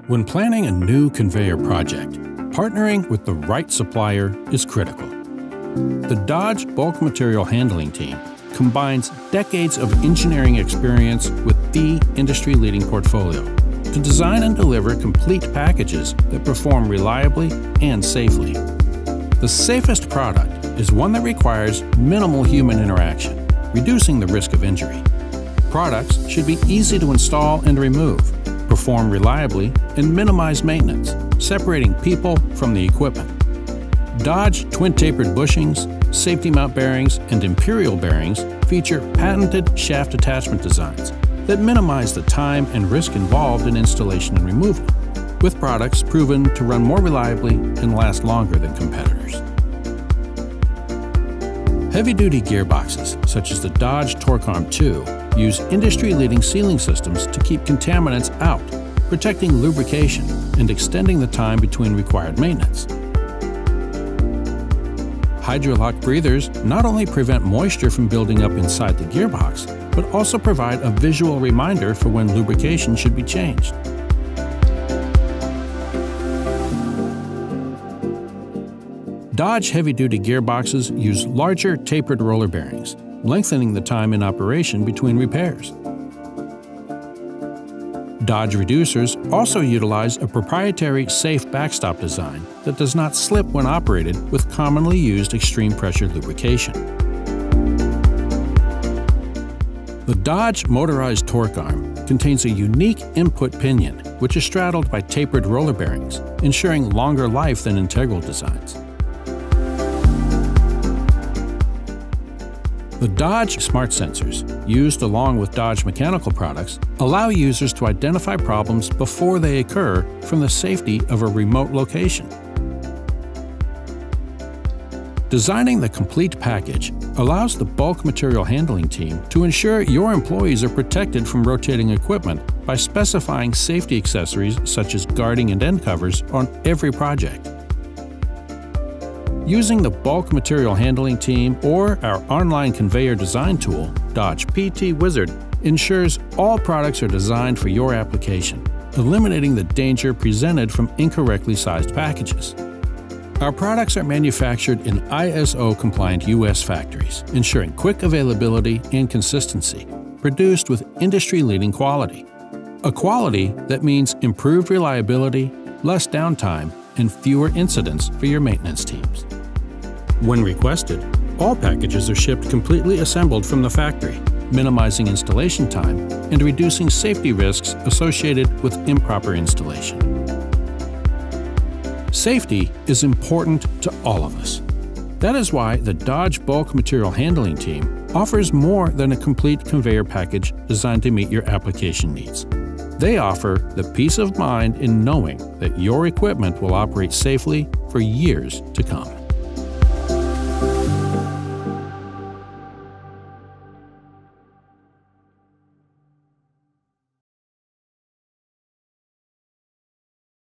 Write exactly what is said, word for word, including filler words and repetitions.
When planning a new conveyor project, partnering with the right supplier is critical. The Dodge Bulk Material Handling team combines decades of engineering experience with the industry-leading portfolio to design and deliver complete packages that perform reliably and safely. The safest product is one that requires minimal human interaction, reducing the risk of injury. Products should be easy to install and remove, perform reliably, and minimize maintenance, separating people from the equipment. Dodge twin-tapered bushings, safety mount bearings, and imperial bearings feature patented shaft attachment designs that minimize the time and risk involved in installation and removal, with products proven to run more reliably and last longer than competitors. Heavy-duty gearboxes, such as the Dodge Torque Arm two, use industry-leading sealing systems to keep contaminants out, protecting lubrication and extending the time between required maintenance. Hydrolock breathers not only prevent moisture from building up inside the gearbox, but also provide a visual reminder for when lubrication should be changed. Dodge heavy-duty gearboxes use larger tapered roller bearings, lengthening the time in operation between repairs. Dodge reducers also utilize a proprietary safe backstop design that does not slip when operated with commonly used extreme pressure lubrication. The Dodge motorized torque arm contains a unique input pinion, which is straddled by tapered roller bearings, ensuring longer life than integral designs. The Dodge Smart Sensors, used along with Dodge mechanical products, allow users to identify problems before they occur from the safety of a remote location. Designing the complete package allows the bulk material handling team to ensure your employees are protected from rotating equipment by specifying safety accessories such as guarding and end covers on every project. Using the bulk material handling team or our online conveyor design tool, Dodge P T Wizard, ensures all products are designed for your application, eliminating the danger presented from incorrectly sized packages. Our products are manufactured in I S O-compliant U S factories, ensuring quick availability and consistency, produced with industry-leading quality. A quality that means improved reliability, less downtime, and fewer incidents for your maintenance teams. When requested, all packages are shipped completely assembled from the factory, minimizing installation time and reducing safety risks associated with improper installation. Safety is important to all of us. That is why the Dodge Bulk Material Handling team offers more than a complete conveyor package designed to meet your application needs. They offer the peace of mind in knowing that your equipment will operate safely for years to come.